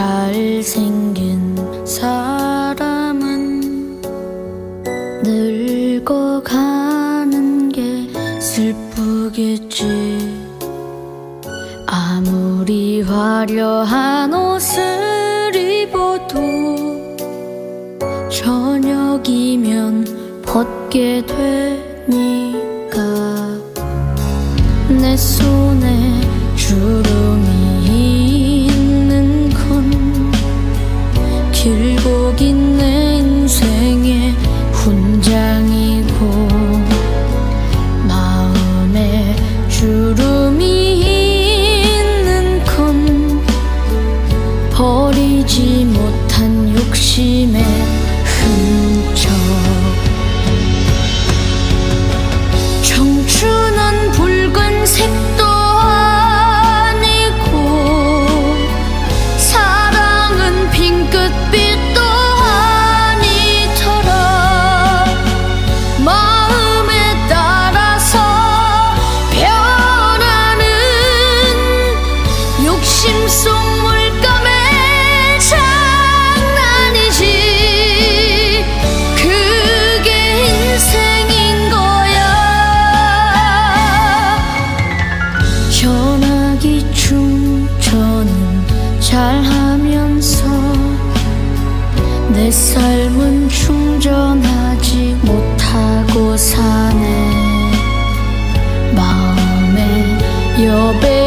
잘생긴 사람은 늙어가는 게 슬프겠지. 아무리 화려한 옷을 입어도 저녁이면 벗게 되니까. 내 손에 주름이 있는 건 길고 긴 내 인생의 훈장이고, 마음에 주름이 있는 건 버리지 못한 욕심의 흔적. 청춘은 붉은색도 아니고 사랑은 핑크빛도 아니더라. 마음에 따라서 변하는 욕심 속 물감의 장난이지. 그게 인생인 거야. 전화기 충전은 잘하면서 내 삶은 충전하지 못하고 사네. 마음에 여백